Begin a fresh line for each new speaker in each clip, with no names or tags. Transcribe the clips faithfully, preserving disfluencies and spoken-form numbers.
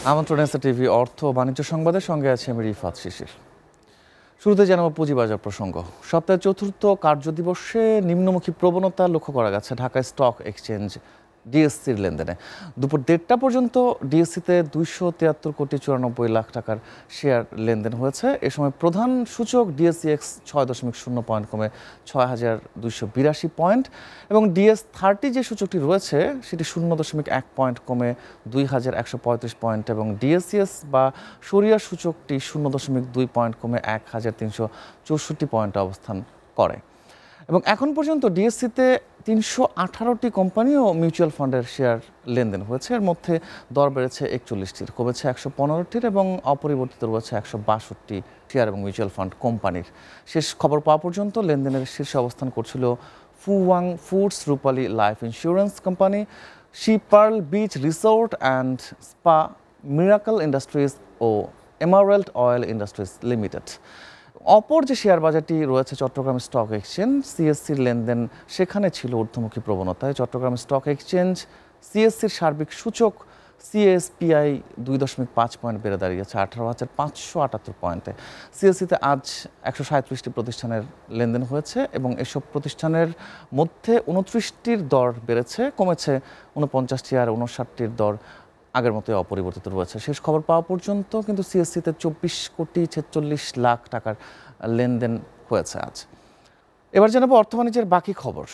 আমন্ত্রণ এসএটিভি অর্থ ও বাণিজ্য সংবাদের সঙ্গে আছে আমি রিফাত শিশির। শুরুতে জানাবো পুঁজিবাজার প্রসঙ্গ। সপ্তাহের চতুর্থ কার্যদিবসে নিম্নমুখী প্রবণতা লক্ষ্য করা গেছে ঢাকা স্টক এক্সচেঞ্জ ডিএসসির লেনদেনে। দুপুর দেড়টা পর্যন্ত ডিএসসিতে দুইশো তিয়াত্তর কোটি চুরানব্বই লাখ টাকার শেয়ার লেনদেন হয়েছে। এ সময় প্রধান সূচক ডিএসসিএক্স ছয় দশমিক শূন্য পয়েন্ট কমে ছয় হাজার দুইশো বিরাশি পয়েন্ট এবং ডিএস থার্টি যে সূচকটি রয়েছে সেটি শূন্য দশমিক এক পয়েন্ট কমে দুই হাজার একশো পঁয়ত্রিশ পয়েন্ট এবং ডিএসসিএস বা সরিয়া সূচকটি শূন্য দশমিক দুই পয়েন্ট কমে এক হাজার তিনশো চৌষট্টি পয়েন্টে অবস্থান করে। এবং এখন পর্যন্ত ডিএসসিতে তিনশো আঠারোটি কোম্পানি ও মিউচুয়াল ফান্ডের শেয়ার লেনদেন হয়েছে। এর মধ্যে দর বেড়েছে একচল্লিশটির, কমেছে একশো পনেরোটির এবং অপরিবর্তিত রয়েছে একশো বাষট্টি শেয়ার এবং মিউচুয়াল ফান্ড কোম্পানির। শেষ খবর পাওয়া পর্যন্ত লেনদেনের শীর্ষে অবস্থান করছিল Fuwang Foods, Rupali Life Insurance Company, Sea Pearl Beach Resort and Spa, Miracle Industries ও এমারেল্ড অয়েল ইন্ডাস্ট্রিজ লিমিটেড। অপর যে শেয়ার বাজারটি রয়েছে চট্টগ্রাম স্টক এক্সচেঞ্জ সিএসসির লেনদেন সেখানে ছিল ঊর্ধ্বমুখী প্রবণতায়। চট্টগ্রাম স্টক এক্সচেঞ্জ সিএসসির সার্বিক সূচক সিএসপিআই দুই দশমিক পাঁচ পয়েন্ট বেড়ে দাঁড়িয়েছে আঠারো হাজার পাঁচশো আটাত্তর পয়েন্টে। সিএসসিতে আজ একশো সাঁত্রিশটি প্রতিষ্ঠানের লেনদেন হয়েছে এবং এসব প্রতিষ্ঠানের মধ্যে উনত্রিশটির দর বেড়েছে, কমেছে উনপঞ্চাশটি আর উনষাটটির দর আগের মতোই অপরিবর্তিত রয়েছে। শেষ খবর পাওয়া পর্যন্ত কিন্তু সিএসসিতে চব্বিশ কোটি ছেচল্লিশ লাখ টাকার লেনদেন হয়েছে আজ। এবার জানাবো অর্থ বাণিজ্যের বাকি খবর।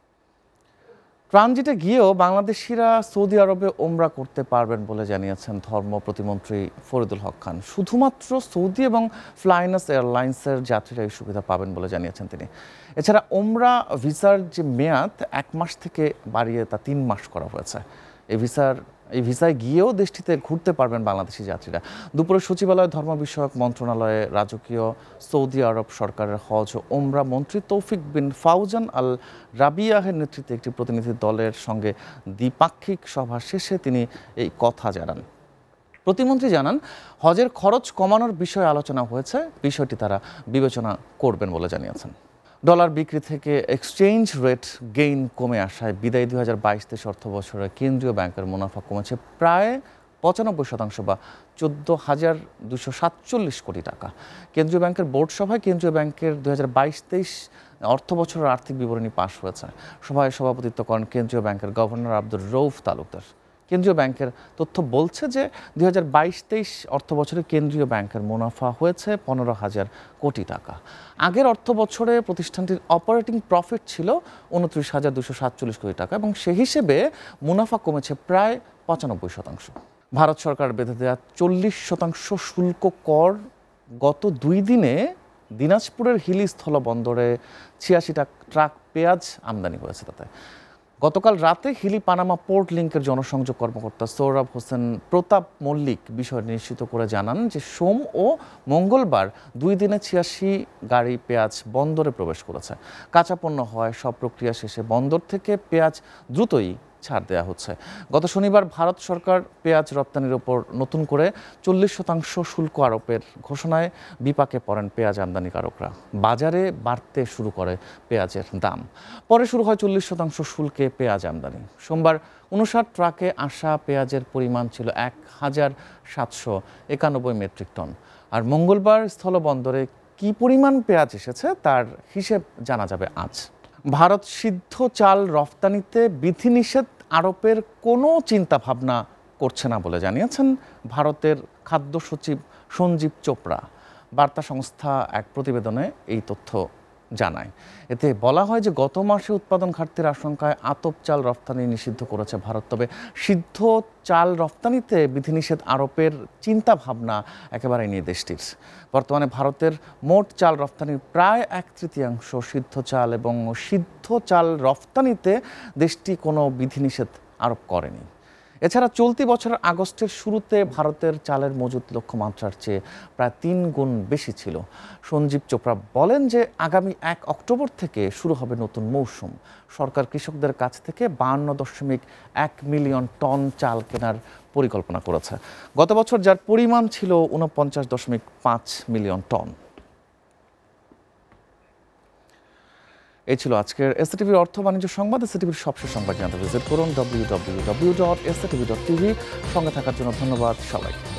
ট্রানজিটে গিয়েও বাংলাদেশিরা সৌদি আরবে ওমরা করতে পারবেন বলে জানিয়েছেন ধর্ম প্রতিমন্ত্রী ফরিদুল হক খান। শুধুমাত্র সৌদি এবং ফ্লাইনাস এয়ারলাইন্সের যাত্রীরা এই সুবিধা পাবেন বলে জানিয়েছেন তিনি। এছাড়া ওমরা ভিসার যে মেয়াদ এক মাস থেকে বাড়িয়ে তা তিন মাস করা হয়েছে। এই ভিসার এই ভিসায় গিয়েও দেশটিতে ঘুরতে পারবেন বাংলাদেশি যাত্রীরা। দুপুরে সচিবালয় ধর্ম বিষয়ক মন্ত্রণালয়ে রাজকীয় সৌদি আরব সরকারের হজ ও ওমরা মন্ত্রী তৌফিক বিন ফাউজান আল রাবিয়াহের নেতৃত্বে একটি প্রতিনিধি দলের সঙ্গে দ্বিপাক্ষিক সভা শেষে তিনি এই কথা জানান। প্রতিমন্ত্রী জানান, হজের খরচ কমানোর বিষয়ে আলোচনা হয়েছে, বিষয়টি তারা বিবেচনা করবেন বলে জানিয়েছেন। ডলার বিক্রি থেকে এক্সচেঞ্জ রেট গেইন কমে আসায় বিদায়ী দুই হাজার বাইশ তেইশ অর্থ বছরে কেন্দ্রীয় ব্যাংকের মুনাফা কমেছে প্রায় পঁচানব্বই শতাংশ বা চোদ্দ হাজার দুশো সাতচল্লিশ কোটি টাকা। কেন্দ্রীয় ব্যাংকের বোর্ড সভায় কেন্দ্রীয় ব্যাংকের দুই হাজার বাইশ তেইশ অর্থ বছরের আর্থিক বিবরণী পাশ হয়েছে। সভায় সভাপতিত্ব করেন কেন্দ্রীয় ব্যাংকের গভর্নর আব্দুর রউফ তালুকদার। কেন্দ্রীয় ব্যাংকের তথ্য বলছে যে দুই হাজার বাইশ তেইশ অর্থ বছরে কেন্দ্রীয় ব্যাংকের মুনাফা হয়েছে পনেরো হাজার কোটি টাকা। আগের অর্থ বছরে প্রতিষ্ঠানটির অপারেটিং প্রফিট ছিল উনত্রিশ হাজার দুশো সাতচল্লিশ কোটি টাকা এবং সেই হিসেবে মুনাফা কমেছে প্রায় পঁচানব্বই শতাংশ। ভারত সরকার বেঁধে দেওয়া চল্লিশ শতাংশ শুল্ক কর গত দুই দিনে দিনাজপুরের হিলি স্থলবন্দরে ছিয়াশিটা ট্রাক পেঁয়াজ আমদানি হয়েছে। তাতে গতকাল রাতে হিলি পানামা পোর্ট লিঙ্কের জনসংযোগ কর্মকর্তা সৌরভ হোসেন প্রতাপ মল্লিক বিষয় নিশ্চিত করে জানান যে সোম ও মঙ্গলবার দুই দিনে ছিয়াশি গাড়ি পেঁয়াজ বন্দরে প্রবেশ করেছে। কাঁচা পণ্য হয় সব প্রক্রিয়া শেষে বন্দর থেকে পেঁয়াজ দ্রুতই ছাড় দেওয়া হচ্ছে। গত শনিবার ভারত সরকার পেঁয়াজ রপ্তানির ওপর নতুন করে চল্লিশ শতাংশ শুল্ক আরোপের ঘোষণায় বিপাকে পড়েন পেঁয়াজ আমদানিকারকরা। বাজারে বাড়তে শুরু করে পেঁয়াজের দাম। পরে শুরু হয় চল্লিশ শতাংশ শুল্কে পেঁয়াজ আমদানি। সোমবার উনষাট ট্রাকে আসা পেঁয়াজের পরিমাণ ছিল এক হাজার সাতশো একানব্বই মেট্রিক টন। আর মঙ্গলবার স্থলবন্দরে কী পরিমাণ পেঁয়াজ এসেছে তার হিসেব জানা যাবে আজ। ভারত সিদ্ধ চাল রফতানিতে বিধিনিষেধ আরোপের কোনো চিন্তাভাবনা করছে না বলে জানিয়েছেন ভারতের খাদ্য সচিব সঞ্জীব চোপড়া। বার্তা সংস্থা এক প্রতিবেদনে এই তথ্য জানায়। এতে বলা হয় যে গত মাসে উৎপাদন ঘাটতির আশঙ্কায় আতপ চাল রফতানি নিষিদ্ধ করেছে ভারত, তবে সিদ্ধ চাল রফতানিতে বিধিনিষেধ আরোপের চিন্তা ভাবনা একেবারেই নেই দেশটির। বর্তমানে ভারতের মোট চাল রফতানির প্রায় এক তৃতীয়াংশ সিদ্ধ চাল এবং সিদ্ধ চাল রফতানিতে দেশটি কোনো বিধিনিষেধ আরোপ করেনি। এছাড়া চলতি বছরের আগস্টের শুরুতে ভারতের চালের মজুত লক্ষ্যমাত্রার চেয়ে প্রায় তিন গুণ বেশি ছিল। সঞ্জীব চোপড়া বলেন যে আগামী এক অক্টোবর থেকে শুরু হবে নতুন মৌসুম। সরকার কৃষকদের কাছ থেকে বাহান্ন দশমিক এক মিলিয়ন টন চাল কেনার পরিকল্পনা করেছে, গত বছর যার পরিমাণ ছিল উনপঞ্চাশ দশমিক পাঁচ মিলিয়ন টন। এই ছিল আজকের এসএটিভির অর্থ বাণিজ্য সংবাদ। এসএটিভির সবশেষ সংবাদ জানতে ভিজিট করুন W W W dot S A T V dot TV. সঙ্গে থাকার জন্য ধন্যবাদ সবাইকে।